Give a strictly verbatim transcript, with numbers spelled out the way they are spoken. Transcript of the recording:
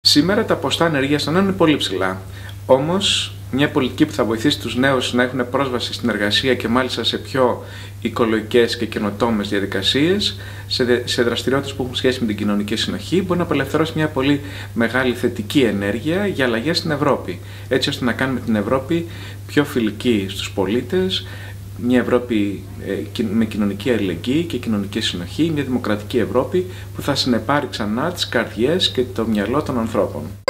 Σήμερα τα ποσοστά ανεργίας των νέων είναι πολύ ψηλά. Όμως, μια πολιτική που θα βοηθήσει τους νέους να έχουν πρόσβαση στην εργασία και μάλιστα σε πιο οικολογικές και καινοτόμες διαδικασίες, σε, σε δραστηριότητες που έχουν σχέση με την κοινωνική συνοχή, μπορεί να απελευθερώσει μια πολύ μεγάλη θετική ενέργεια για αλλαγές στην Ευρώπη. Έτσι ώστε να κάνουμε την Ευρώπη πιο φιλική στους πολίτες, μια Ευρώπη ε, με κοινωνική αλληλεγγύη και κοινωνική συνοχή, μια δημοκρατική Ευρώπη που θα συνεπάρει ξανά τις καρδιές και το μυαλό των ανθρώπων.